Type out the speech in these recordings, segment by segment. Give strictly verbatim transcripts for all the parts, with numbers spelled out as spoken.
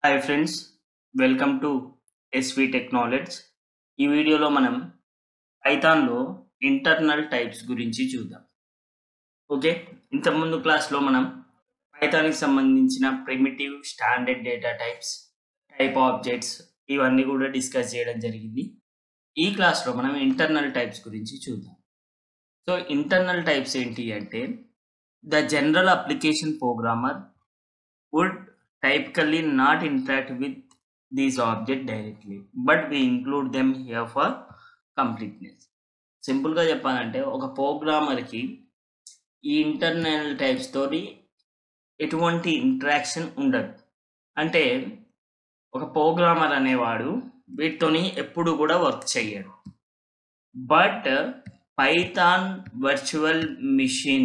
Hi friends, welcome to SV technology. ఈ వీడియోలో మనం పైథాన్లో ఇంటర్నల్ టైప్స్ గురించి చూద్దాం. ఓకే, ఇంతకుముందు క్లాస్లో మనం పైథాన్కి సంబంధించిన primitive, standard data types, type objects ఇవన్నీ కూడా డిస్కస్ చేయడం జరిగింది. ఈ క్లాస్లో మనం ఇంటర్నల్ టైప్స్ గురించి చూద్దాం. సో ఇంటర్నల్ టైప్స్ ఏంటి అంటే, the general application programmer would typically not interact with these objects directly, but we include them here for completeness. సింపుల్గా చెప్పాలంటే ఒక ప్రోగ్రామర్కి ఈ ఇంటర్నల్ టైప్స్ తోటి ఎటువంటి ఇంటరాక్షన్ ఉండదు. అంటే ఒక ప్రోగ్రామర్ అనేవాడు వీటితోని ఎప్పుడు కూడా వర్క్ చేయడు. బట్ పైథాన్ వర్చువల్ మిషన్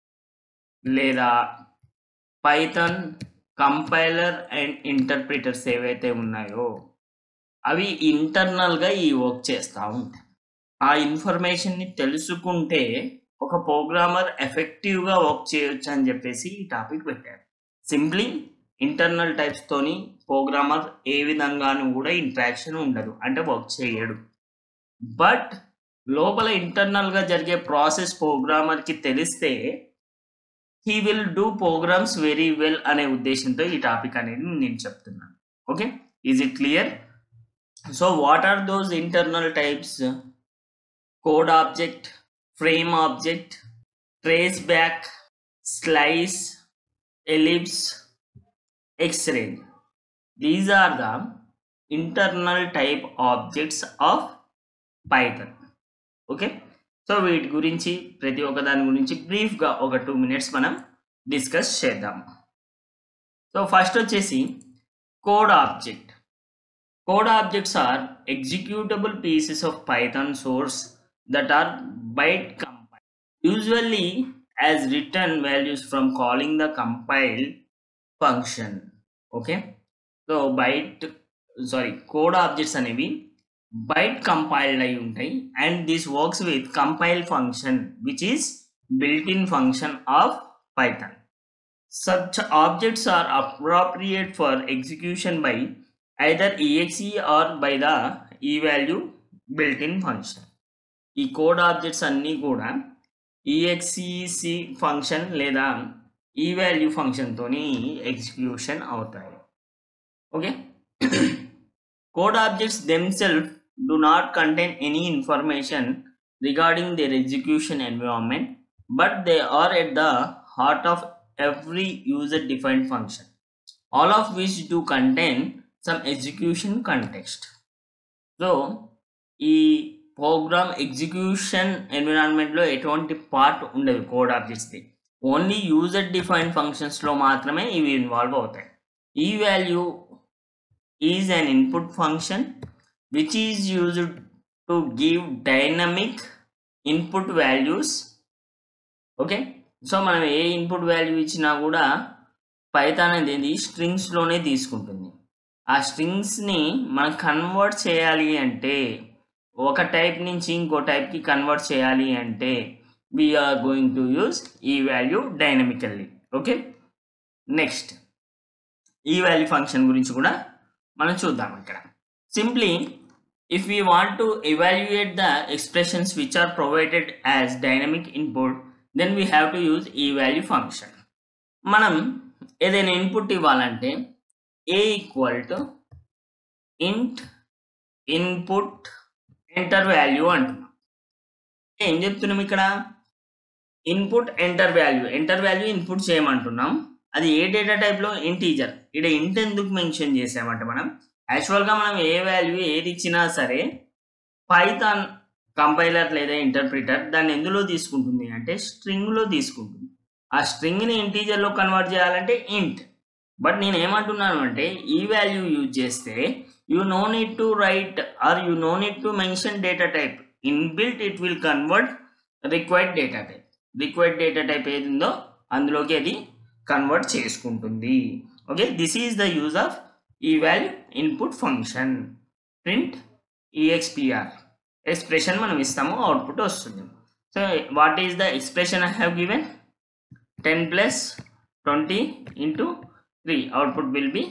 లేదా పైథాన్ కంపైలర్ అండ్ ఇంటర్ప్రిటర్స్ ఏవైతే ఉన్నాయో అవి ఇంటర్నల్గా ఈ వర్క్ చేస్తూ ఉంటాయి. ఆ ఇన్ఫర్మేషన్ని తెలుసుకుంటే ఒక ప్రోగ్రామర్ ఎఫెక్టివ్గా వర్క్ చేయొచ్చు అని చెప్పేసి ఈ టాపిక్ పెట్టారు. సింప్లీ ఇంటర్నల్ టైప్స్తోని ప్రోగ్రామర్ ఏ విధంగానూ కూడా ఇంట్రాక్షన్ ఉండదు, అంటే వర్క్ చేయడు. బట్ లోపల ఇంటర్నల్గా జరిగే ప్రాసెస్ ప్రోగ్రామర్కి తెలిస్తే he will do programs very well అనే ఉద్దేశంతో ఈ టాపిక్ అనేది నేను చెప్తున్నాను. Okay, is it clear? So what are those internal types? Code object, frame object, trace back, slice, ellipse, xrange. These are the internal type objects of Python. Okay, so వీటి గురించి ప్రతి ఒక్క దాని గురించి బ్రీఫ్గా ఒక టూ మినిట్స్ మనం discuss చేద్దాం. సో ఫస్ట్ వచ్చేసి code object. Code objects are executable pieces of Python source that are byte compile, usually as return values from calling the compile function. Okay, so byte sorry code objects అనేవి byte compiled అయి ఉంటాయి. And this works with compile function which is built in function of Python. Such objects are appropriate for execution by either exe or by the evalue built-in function. ఈ code objects అన్నీ కూడా exec function లేదా eval ఫంక్షన్తోని execution అవుతాయి. Okay, code objects themselves do not contain any information regarding their execution environment, but they are at the heart of every user-defined function, all of which do contain some execution context. So, ఈ program execution ఎన్విరాన్మెంట్లో ఎటువంటి part ఉండదు code ఆబ్జెక్ట్స్ది. Only user defined ఫంక్షన్స్లో మాత్రమే ఇవి involve అవుతాయి. Eval is an input function which is used to give dynamic input values. Okay, so మనం ఏ ఇన్పుట్ వాల్యూ ఇచ్చినా కూడా పైథాన్ అనేది స్ట్రింగ్స్లోనే తీసుకుంటుంది. ఆ స్ట్రింగ్స్ని మనం కన్వర్ట్ చేయాలి అంటే, ఒక టైప్ నుంచి ఇంకో టైప్కి కన్వర్ట్ చేయాలి అంటే we're going to use eval dynamically. Okay, next eval function గురించి కూడా మనం చూద్దాం. ఇక్కడ simply if we want to evaluate the expressions which are provided as dynamic input, then we have to use evalue function. మనం ఏదైనా input ఇవ్వాలంటే a equal to int input enter value అంటున్నాం. ఏం చెప్తున్నాం ఇక్కడ? Input enter value, enter value input చేయమంటున్నాం. అది ఏ డేటా టైప్లో? ఇంటీజర్. ఇక్కడ ఇంట్ ఎందుకు మెన్షన్ చేసామంటే, మనం యాక్చువల్గా మనం ఏ వాల్యూ ఏది ఇచ్చినా సరే పైథాన్ కంపైలర్ లేదా ఇంటర్ప్రిటర్ దాన్ని ఎందులో తీసుకుంటుంది అంటే స్ట్రింగ్లో తీసుకుంటుంది. ఆ స్ట్రింగ్ని ఇంటీజర్లో కన్వర్ట్ చేయాలంటే ఇంట్. బట్ నేను ఏమంటున్నాను అంటే ఈ వాల్యూ యూజ్ చేస్తే you know need to write or you know need to mention data type. Inbuilt it will convert required data type. Required data type ఏది ఉందో అందులోకి అది కన్వర్ట్ చేసుకుంటుంది. Okay, this is the use of eval input function. print expr expression మనం ఇస్తాము, output వస్తుంది. So what is the expression I have given? ten plus twenty into three, output will be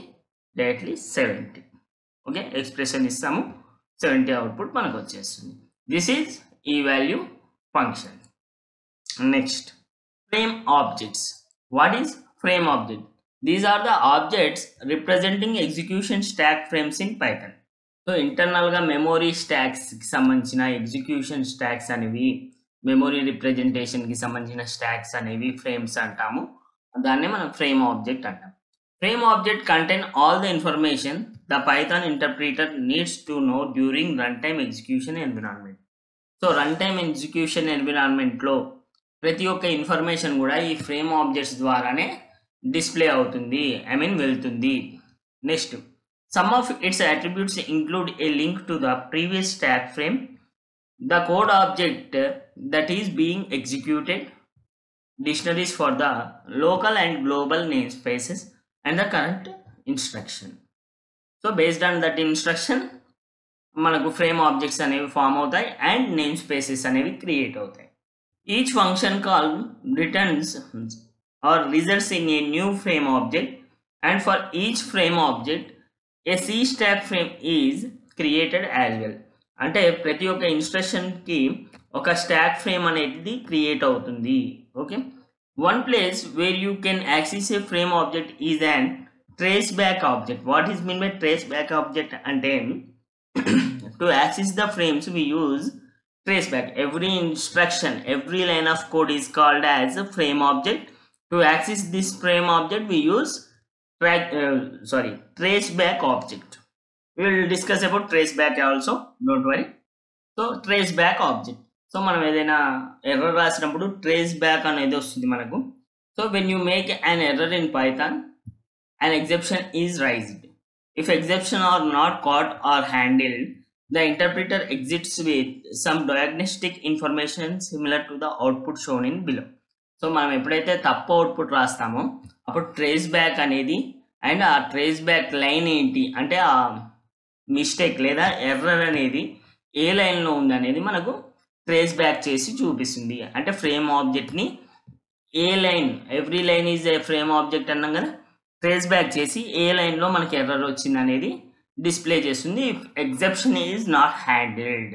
directly seventy. Okay, expression ఇస్తాము, seventy output మనకు వచ్చేస్తుంది. This is eval function. Next, frame objects. What is frame object? These are the objects representing execution stack frames in Python. So ఇంటర్నల్గా memory స్టాక్స్కి సంబంధించిన execution stacks అనేవి, memory రిప్రజెంటేషన్కి సంబంధించిన stacks అనేవి ఫ్రేమ్స్ అంటాము. దాన్నే మనం ఫ్రేమ్ ఆబ్జెక్ట్ అంటాం. Frame object contain all the information the Python interpreter needs to know during run time execution environment. So run time execution ఎన్విరాన్మెంట్లో ప్రతి ఒక్క ఇన్ఫర్మేషన్ కూడా ఈ ఫ్రేమ్ ఆబ్జెక్ట్స్ ద్వారానే డిస్ప్లే అవుతుంది, ఐ మీన్ వెళ్తుంది. Next, some of its attributes include a link to the previous stack frame, the code object that is being executed, dictionaries for the local and global namespaces, and the current instruction. So based on that instruction మనకు frame objects అనేవి form అవుతాయి and name spaces అనేవి create అవుతాయి. Each function call returns or results in a new frame object, and for each frame object a C stack frame is created as well. అంటే ప్రతి ఒక్క ఇన్స్ట్రక్షన్కి ఒక stack frame అనేది create అవుతుంది. Okay, one place where you can access a frame object is and trace back object. What is mean by trace back object అంటే, to access the frames we use trace back. Every instruction, every line of code is called as a frame object. To access this frame object we use track uh, sorry trace back object. We will discuss about trace back also, don't worry. So trace back object, so మనం ఏదైనా error రాసినప్పుడు trace back అనేది వస్తుంది మనకు. So when you make an error in Python, an exception is raised. If exception are not caught or handled, the interpreter exits with some diagnostic information similar to the output shown in below. సో మనం ఎప్పుడైతే తప్పు output రాస్తామో అప్పుడు trace back అనేది and ఆ trace back line ఏంటి అంటే ఆ మిస్టేక్ లేదా ఎర్రర్ అనేది ఏ లైన్లో ఉంది అనేది మనకు ట్రేస్ బ్యాక్ చేసి చూపిస్తుంది. అంటే ఫ్రేమ్ ఆబ్జెక్ట్ని ఏ line, every line is a frame object అన్నాం కదా, ట్రేస్ బ్యాక్ చేసి ఏ లైన్లో మనకి ఎర్రర్ వచ్చింది అనేది డిస్ప్లే చేస్తుంది. If exception is not handled,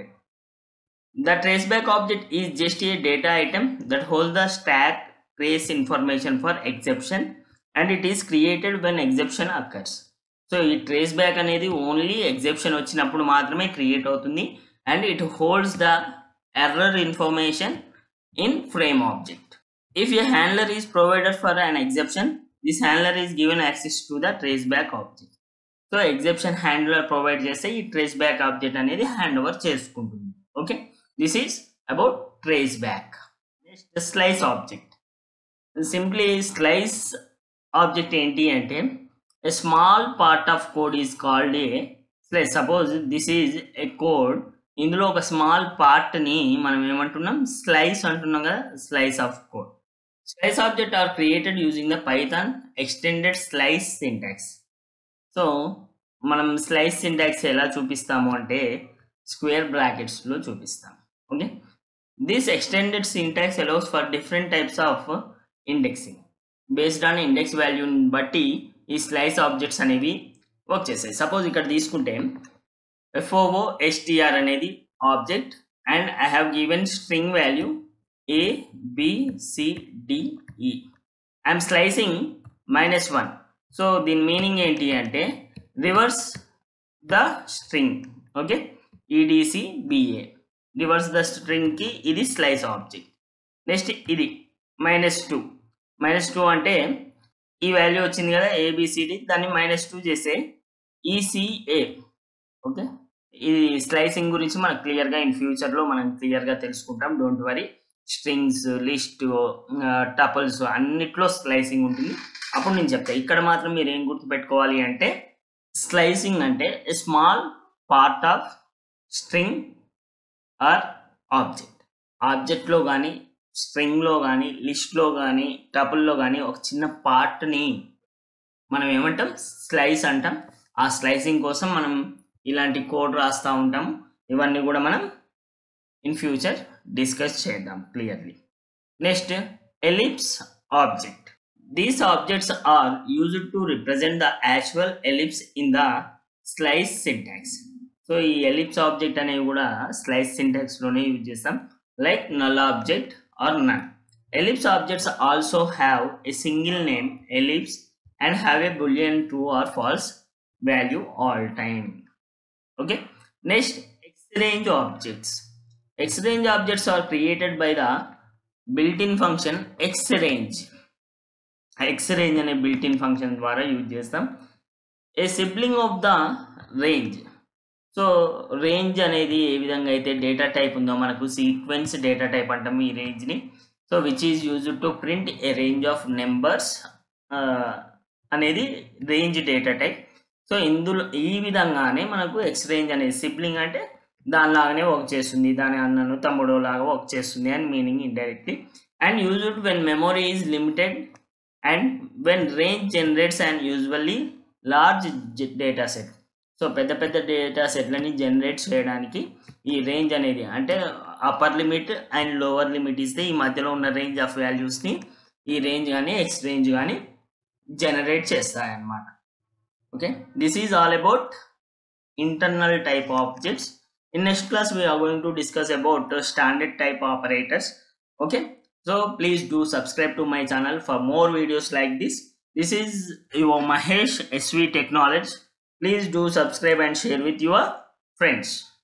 the trace back object is just a data item that hold the stack trace information for exception and it is created when exception occurs. So ఈ trace back అనేది only exception వచ్చినప్పుడు మాత్రమే create అవుతుంది and it holds the error information in frame object. If a handler is provided for an exception, this handler is given access to the traceback object. So exception handler provide చేస్తే ఈ traceback object అనేది hand over చేసుకుంటుంది. Okay, this is about traceback. Next, slice object. Simply slice object ఏంటి అంటే, a small part of code is called a slice. Suppose this is a code, ఇందులో ఒక small పార్ట్ని మనం ఏమంటున్నాం, స్లైస్ అంటున్నాం కదా, slice of code. Slice object are created using the Python extended slice syntax. So మనం స్లైస్ సింటాక్స్ ఎలా చూపిస్తాము అంటే స్క్వేర్ బ్రాకెట్స్లో చూపిస్తాం. Okay, this extended syntax allows for different types of indexing. Based on index వాల్యూని బట్టి ఈ స్లైస్ ఆబ్జెక్ట్స్ అనేవి వర్క్ చేస్తాయి. సపోజ్ ఇక్కడ తీసుకుంటే foo_str అనేది object and I have given string value a b c d e. I'm slicing minus one. So దీని meaning ఏంటి అంటే reverse the string. Okay, edcba, reverse the స్ట్రింగ్కి ఇది స్లైస్ ఆబ్జెక్ట్. నెక్స్ట్ ఇది మైనస్ టూ. మైనస్ టూ అంటే ఈ value వచ్చింది కదా ఏబిసిడి, దాన్ని మైనస్ టూ చేస్తే ఈసీఏ. ఓకే, ఇది స్లైసింగ్ గురించి మనకు క్లియర్గా ఇన్ ఫ్యూచర్లో మనం క్లియర్గా తెలుసుకుంటాం, don't worry. Strings, list, tuples అన్నిట్లో స్లైసింగ్ ఉంటుంది, అప్పుడు నేను చెప్తాను. ఇక్కడ మాత్రం మీరు ఏం గుర్తుపెట్టుకోవాలి అంటే స్లైసింగ్ అంటే a small part of string or object. ఆబ్జెక్ట్లో కానీ, స్ట్రింగ్లో కానీ, లిస్ట్లో కానీ, టపుల్లో కానీ ఒక చిన్న పార్ట్ని మనం ఏమంటాం, స్లైస్ అంటాం. ఆ స్లైసింగ్ కోసం మనం ఇలాంటి కోడ్ రాస్తూ ఉంటాం. ఇవన్నీ కూడా మనం ఇన్ ఫ్యూచర్ డిస్కస్ చేద్దాం clearly. Next, ellipse object. These objects are used to represent the actual ellipse in the slice syntax. సో ఈ ఎలిప్స్ ఆబ్జెక్ట్ అనేవి కూడా స్లైస్ సింటాక్స్ లోనే యూజ్ చేస్తాం, like null object or none. Ellipse objects also have a single name ellipse and have a boolean true or false value all time. Okay, next, xrange objects. Xrange objects are created by the built-in function xrange. xrange అనే built-in function ద్వారా use చేస్తాం. A sibling of the range. So range అనేది ఏ విధంగా అయితే data type ఉందో మనకు sequence data type అంటాము ఈ రేంజ్ని. So which is used to print a range of numbers అనేది రేంజ్ డేటా టైప్. సో ఇందులో ఈ విధంగానే మనకు ఎక్స్ రేంజ్ అనేది సిబ్లింగ్ అంటే దానిలాగానే వర్క్ చేస్తుంది, దాని అన్నను తమ్ముడు లాగా వర్క్ చేస్తుంది అని meaning indirectly. And used when memory is limited and when range generates and usually large data set. So పెద్ద పెద్ద డేటా సెట్లని జనరేట్ చేయడానికి ఈ రేంజ్ అనేది అంటే upper limit and lower limit ఇస్తే ఈ మధ్యలో ఉన్న రేంజ్ ఆఫ్ వాల్యూస్ని ఈ రేంజ్ కానీ ఎక్స్ రేంజ్ కానీ జనరేట్ చేస్తాయన్నమాట. Okay, this is all about internal type objects. In next class we are going to discuss about standard type operators. Okay, so please do subscribe to my channel for more videos like this. This is your Mahesh S V Technology. Please do subscribe and share with your friends.